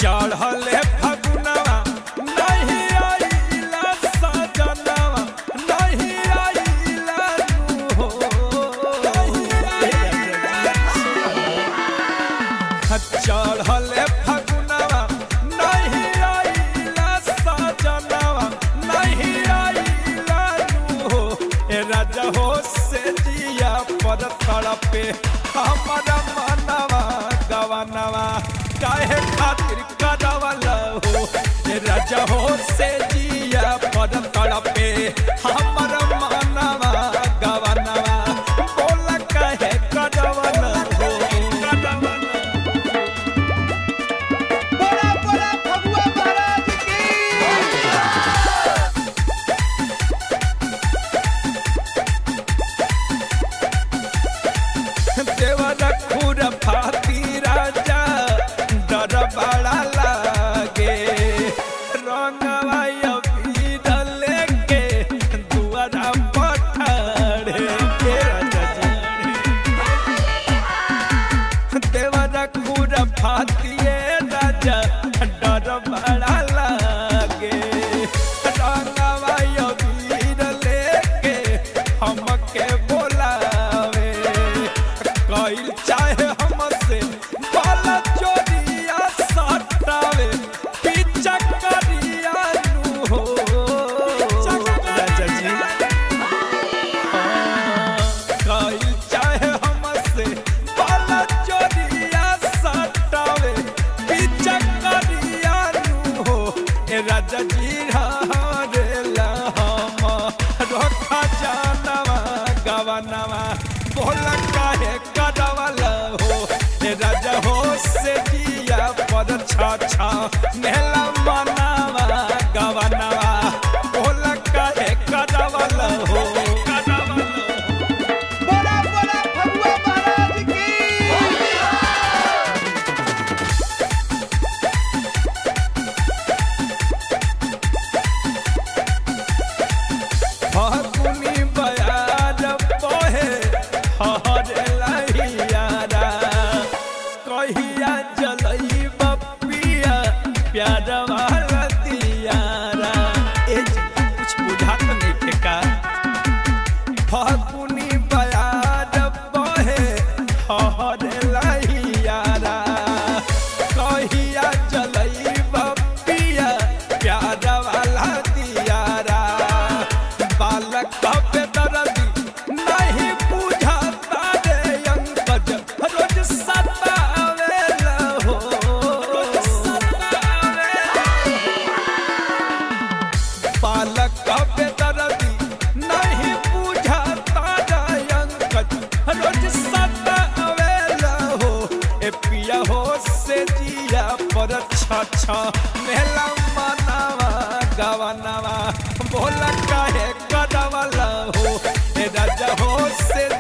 चढ़ले फगुनवा नहीं आइला सजनवा नहीं आइला हो चढ़ले फगुनवा नहीं आइला सजनवा नहीं आइला हो ए राजा हो से जिया पर तड़पे हमारा मनवा गवनवा काहे खातिर करवला हो ए राजा हो से जिया पर तड़पे हमारा मनवा गवनवा बोला काहे करवला हो बोला बोला फगुआ महाराज की देवरा खुर फाती राजा डर बड़ा लागे रंगवा अबीर लेके दुआरा पठाड़े के राजा देवरा खुर फाती राजा डर बड़ा लागे रंगवा अबीर लेके हमके बोलावे कइल चाहे हमसे बाला चोरिया सटावे पीछा करिया नु हो राजा जी कइल चाहे हमसे बाला चोरिया सटावे पीछा करिया नु हो ए राजा जी हारेला हम रखा जानवा गवनवा बोला काहे करवला हो ए राजा हो से जिया पर छा मेला मनावा गवनवा बोला काहे करवला हो बोला बोला फगुआ महाराज की फगुनी बयार बहे हरे लहियारा कहिया जलई बपिया प्यार वाला दियारा ए कुछ बुझात नहीं ठेका फगुनी बयार बहे हरे लहियारा कहिया जलई बपिया प्यार वाला दियारा बालक पे दर्दी नहीं बुझाता रे अंकज रोज सतावेला हो बालक पे दर्दी नहीं बुझाता रे अंकज रोज सतावेला हो ए पिया हो से जिया पर छा मेला मनावा गवनवा बोला काहे करवला हो ए राजा हो से